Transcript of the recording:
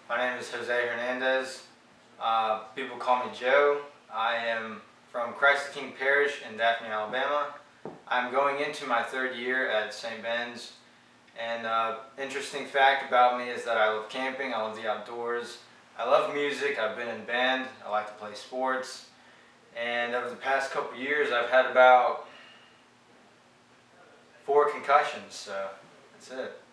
My name is Hernandez. People call me Joe. I am from Christ the King Parish in Daphne, Alabama. I'm going into my third year at St. Ben's. And interesting fact about me is that I love camping, I love the outdoors, I love music, I've been in band, I like to play sports. And over the past couple years I've had about 4 concussions, so that's it.